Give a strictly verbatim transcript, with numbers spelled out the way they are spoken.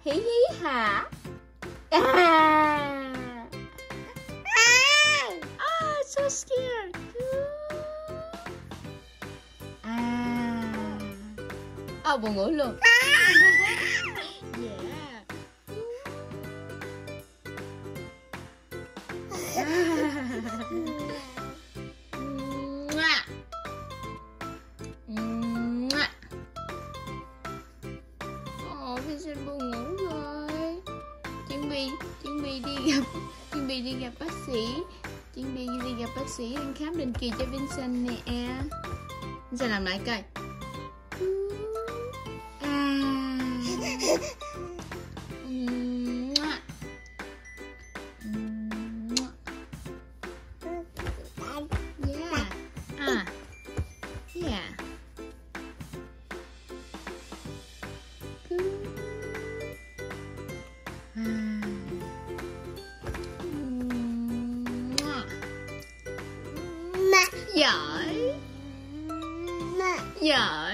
Hí hí hả? À. Ah, so scared. À. Oh, buồn ngủ luôn. Yeah. Ồ, Vincent buồn ngủ rồi. Chuẩn bị, chuẩn bị đi gặp, chuẩn bị đi gặp bác sĩ. Chuẩn bị đi gặp bác sĩ đang khám định kỳ cho Vincent nè. Vincent làm lại coi. À. Yeah. À. Yeah. Giỏi. Giỏi.